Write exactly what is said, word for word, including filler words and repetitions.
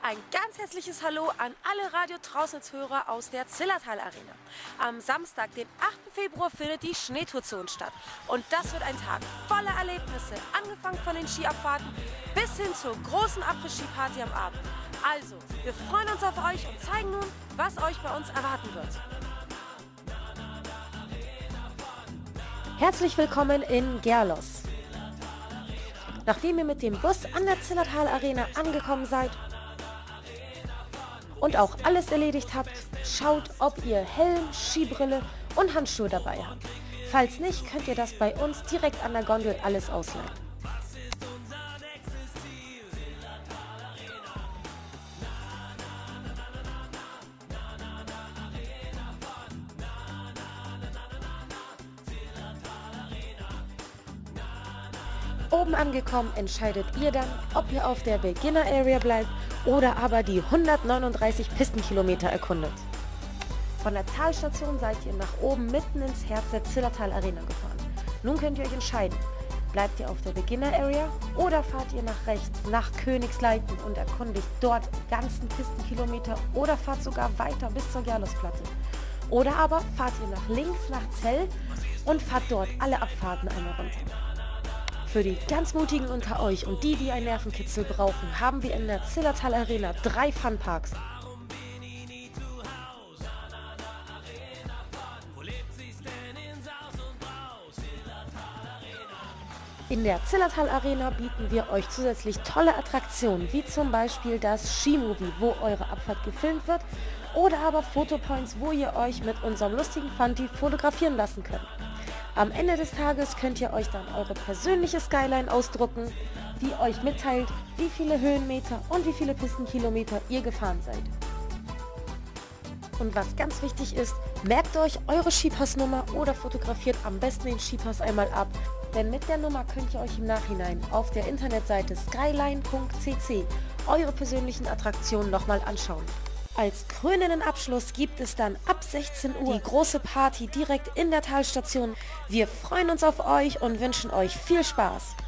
ein ganz herzliches Hallo an alle Radio Trausnitz-Hörer aus der Zillertal Arena. Am Samstag, den achten Februar, findet die Schneetourzone statt. Und das wird ein Tag voller Erlebnisse, angefangen von den Skiabfahrten bis hin zur großen Après-Ski-Party am Abend. Also, wir freuen uns auf euch und zeigen nun, was euch bei uns erwarten wird. Herzlich willkommen in Gerlos. Nachdem ihr mit dem Bus an der Zillertal Arena angekommen seid und auch alles erledigt habt, schaut, ob ihr Helm, Skibrille und Handschuhe dabei habt. Falls nicht, könnt ihr das bei uns direkt an der Gondel alles ausleihen. Oben angekommen entscheidet ihr dann, ob ihr auf der Beginner Area bleibt oder aber die hundertneununddreißig Pistenkilometer erkundet. Von der Talstation seid ihr nach oben mitten ins Herz der Zillertal Arena gefahren. Nun könnt ihr euch entscheiden, bleibt ihr auf der Beginner Area oder fahrt ihr nach rechts, nach Königsleiten und erkundigt dort die ganzen Pistenkilometer oder fahrt sogar weiter bis zur Gerlosplatte. Oder aber fahrt ihr nach links, nach Zell und fahrt dort alle Abfahrten einmal runter. Für die ganz Mutigen unter euch und die, die einen Nervenkitzel brauchen, haben wir in der Zillertal Arena drei Funparks. In der Zillertal Arena bieten wir euch zusätzlich tolle Attraktionen, wie zum Beispiel das Skimovie, wo eure Abfahrt gefilmt wird, oder aber Fotopoints, wo ihr euch mit unserem lustigen Funti fotografieren lassen könnt. Am Ende des Tages könnt ihr euch dann eure persönliche Skyline ausdrucken, die euch mitteilt, wie viele Höhenmeter und wie viele Pistenkilometer ihr gefahren seid. Und was ganz wichtig ist, merkt euch eure Skipassnummer oder fotografiert am besten den Skipass einmal ab, denn mit der Nummer könnt ihr euch im Nachhinein auf der Internetseite skyline punkt c c eure persönlichen Attraktionen nochmal anschauen. Als krönenden Abschluss gibt es dann ab sechzehn Uhr die große Party direkt in der Talstation. Wir freuen uns auf euch und wünschen euch viel Spaß.